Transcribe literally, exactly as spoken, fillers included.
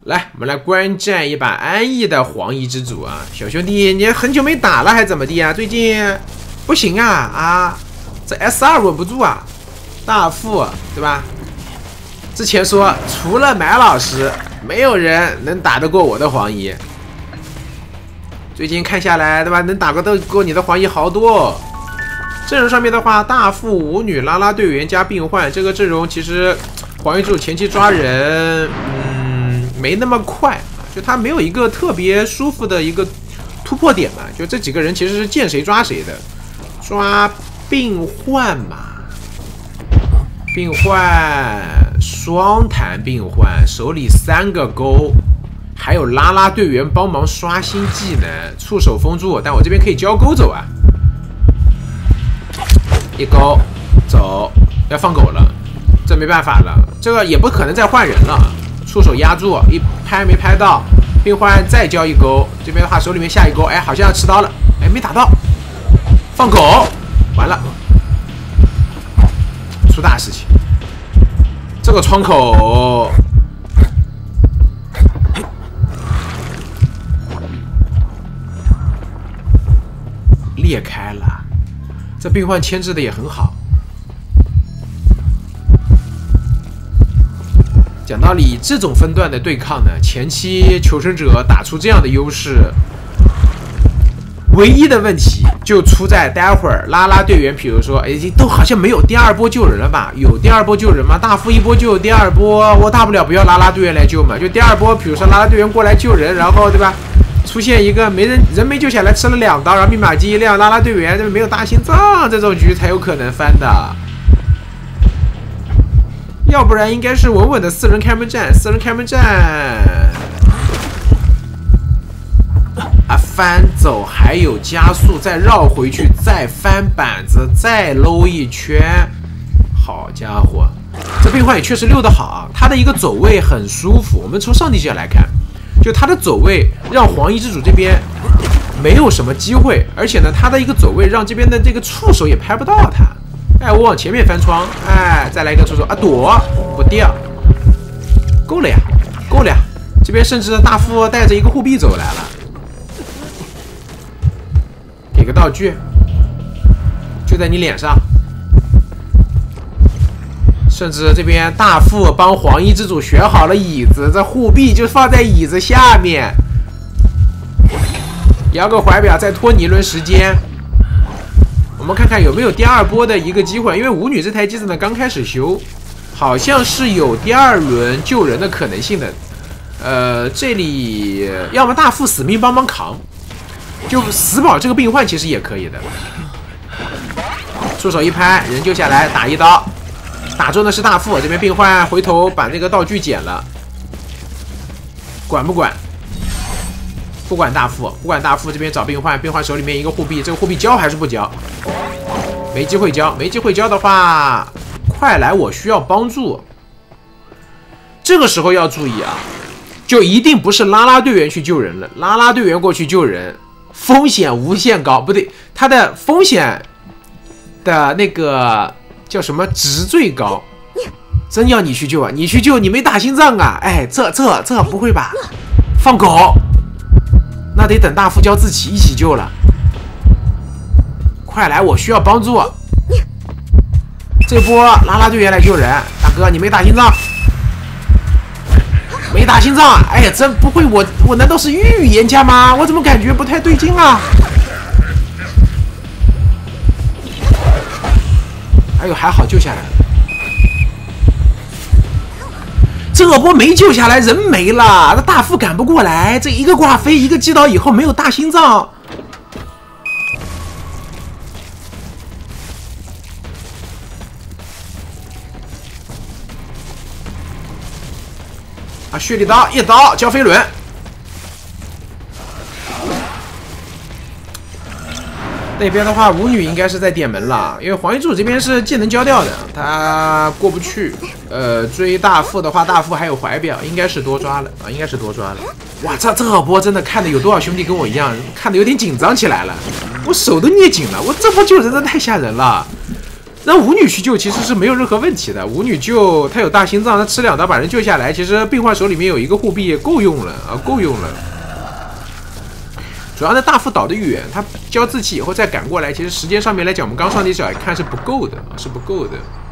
来，我们来观战一把安逸的黄衣之主啊，小兄弟，你很久没打了还怎么地啊？最近不行啊啊，这 S 二 稳不住啊，大副对吧？之前说除了买老师，没有人能打得过我的黄衣。最近看下来对吧，能打得过你的黄衣好多哦。阵容上面的话，大副、舞女、拉拉队员加病患，这个阵容其实黄衣之主前期抓人，嗯，没那么快，就他没有一个特别舒服的一个突破点嘛。就这几个人其实是见谁抓谁的，抓病患嘛，病患双弹病患，手里三个钩，还有拉拉队员帮忙刷新技能，触手封住，但我这边可以交钩走啊。一勾走，要放狗了，这没办法了，这个也不可能再换人了。出手压住，一拍没拍到，病患再交一勾，这边的话手里面下一勾，哎，好像要持刀了，哎，没打到，放狗，完了，出大事情，这个窗口裂开了。这病患牵制的也很好。讲道理，这种分段的对抗呢，前期求生者打出这样的优势，唯一的问题就出在待会儿拉拉队员，比如说，哎，都好像没有第二波救人了吧？有第二波救人吗？大副一波就有第二波，我大不了不要拉拉队员来救嘛，就第二波，比如说拉拉队员过来救人，然后对吧？出现一个没人人没救下来，吃了两刀，然后密码机一亮，拉拉队员没有大心脏，这种局才有可能翻的。要不然应该是稳稳的四人开门战，四人开门战啊，翻走还有加速，再绕回去，再翻板子，再搂一圈。好家伙，这病患也确实溜得好啊，他的一个走位很舒服。我们从上帝视角来看。就他的走位让黄衣之主这边没有什么机会，而且呢，他的一个走位让这边的这个触手也拍不到他。哎，我往前面翻窗，哎，再来一个触手啊，躲不掉，够了呀，够了呀。这边甚至大副带着一个护臂走来了，给个道具，就在你脸上。甚至这边大副帮黄衣之主选好了椅子，这护臂就放在椅子下面。摇个怀表，再拖你一轮时间。我们看看有没有第二波的一个机会，因为舞女这台机子呢刚开始修，好像是有第二轮救人的可能性的。呃，这里要么大副死命帮忙扛，就死保这个病患其实也可以的。出手一拍，人救下来，打一刀。打中的是大副，这边病患回头把那个道具捡了，管不管？不管大副，不管大副，这边找病患，病患手里面一个护臂，这个护臂交还是不交？没机会交，没机会交的话，快来，我需要帮助。这个时候要注意啊，就一定不是拉拉队员去救人了，拉拉队员过去救人，风险无限高，不对，他的风险的那个。叫什么值最高？真要你去救啊？你去救，你没打心脏啊？哎，这这这不会吧？放狗？那得等大副教自己一起救了。快来，我需要帮助。这波拉拉队员来救人，大哥你没打心脏？没打心脏？哎呀，真不会，我我难道是预言家吗？我怎么感觉不太对劲啊？哎呦，还好救下来了。这波没救下来，人没了，那大副赶不过来，这一个挂飞，一个击倒以后没有大心脏。啊，血力刀一刀交飞轮。那边的话，舞女应该是在点门了，因为黄衣之主这边是技能交掉的，他过不去。呃，追大副的话，大副还有怀表，应该是多抓了啊，应该是多抓了。哇，这这波真的看的有多少兄弟跟我一样，看的有点紧张起来了，我手都捏紧了。我这波救人真的太吓人了。 那舞女去救其实是没有任何问题的。舞女救她有大心脏，她吃两刀把人救下来，其实病患手里面有一个护臂够用了啊，够用了。主要那大副倒得远，他交自气以后再赶过来，其实时间上面来讲，我们刚上那小看是不够的啊，是不够的。